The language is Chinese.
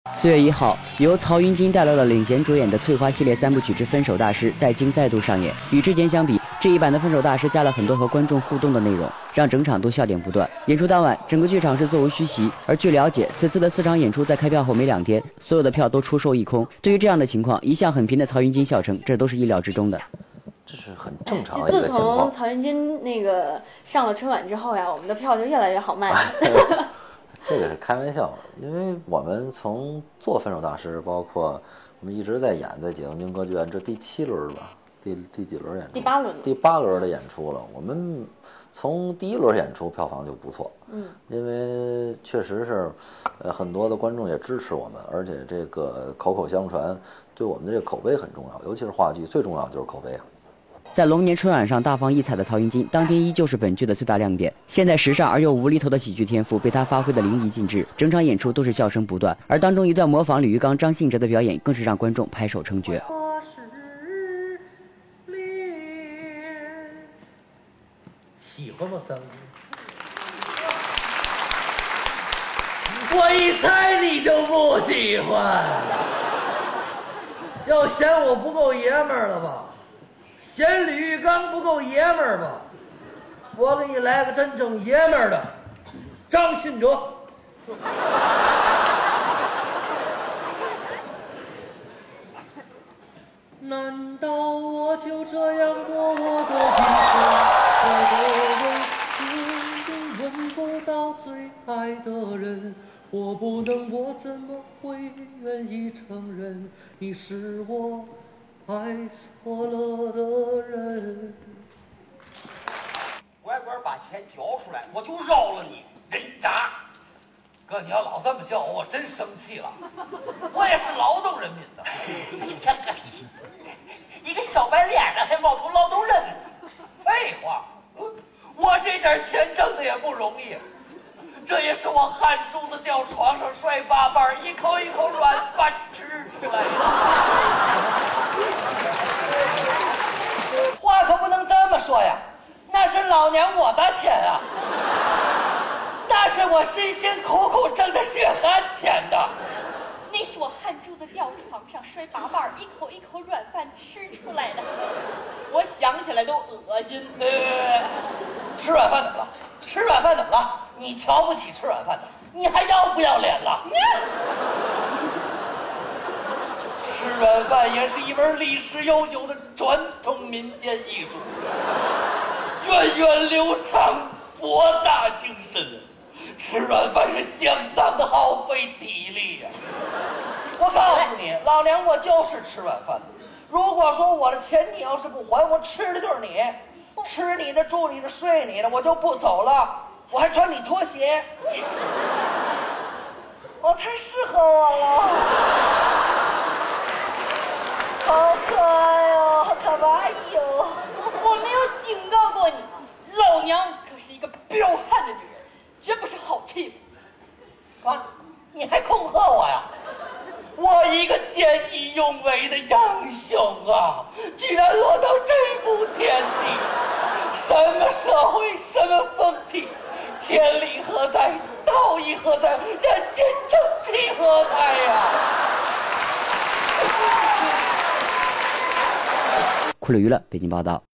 4月1号，由曹云金带来了领衔主演的翠花系列3部曲之《分手大师》在京再度上演。与之前相比，这一版的《分手大师》加了很多和观众互动的内容，让整场都笑点不断。演出当晚，整个剧场是座无虚席。而据了解，此次的4场演出在开票后没2天，所有的票都出售一空。对于这样的情况，一向很贫的曹云金笑称，这都是意料之中的。 这是很正常的一个情况。 自从曹云金那个上了春晚之后呀，我们的票就越来越好卖。 这个是开玩笑，因为我们从做《分手大师》，包括我们一直在演，在解放军歌剧院，这第7轮吧，第几轮演出？第8轮的演出了。我们从第1轮演出票房就不错，因为确实是，很多的观众也支持我们，而且这个口口相传，对我们的这个口碑很重要，尤其是话剧，最重要就是口碑啊。 在龙年春晚上大放异彩的曹云金，当天依旧是本剧的最大亮点。现在时尚而又无厘头的喜剧天赋被他发挥的淋漓尽致，整场演出都是笑声不断。而当中一段模仿李玉刚、张信哲的表演，更是让观众拍手称绝。 喜欢吗，三哥？我一猜你就不喜欢，要嫌我不够爷们儿了吧？嫌李玉刚不够爷们儿吧？我给你来个真正爷们儿的，张信哲。难道我就这样过我的一生？我的人始终闻不到最爱的人，我不能，我怎么会愿意承认你是我爱错了的人？ 乖乖把钱交出来，我就饶了你，人渣！哥，你要老这么叫我，我真生气了。我也是劳动人民的。这个，一个小白脸的还冒充劳动人民？废话，我这点钱挣的也不容易，这也是我汗珠子掉床上摔8瓣，一口一口软饭吃出来的。话可不能这么说呀，那是老娘我的钱啊，那是我辛辛苦苦挣的血汗钱的。 那是我汗珠子掉床上摔8瓣，一口一口软饭吃出来的，我想起来都恶心。 吃软饭怎么了？吃软饭怎么了？你瞧不起吃软饭的，你还要不要脸了？吃软饭也是一门历史悠久的传统民间艺术，源远流长，博大精深。吃软饭是相当的耗费体力呀。我告诉你，老娘我就是吃软饭的。如果说我的钱你要是不还，我吃的就是你，吃你的，住你的，睡你的，我就不走了，我还穿你拖鞋。我太适合我了，好可爱哦，好可爱哟！ 我没有警告过你，老娘可是一个彪悍的女人，绝不是好欺负。 啊，你还恐吓我呀？我一个见义勇为的英雄啊，居然落到这步田地！什么社会，什么风气？天理何在？道义何在？人间正气何在呀？ 酷旅娱乐北京报道。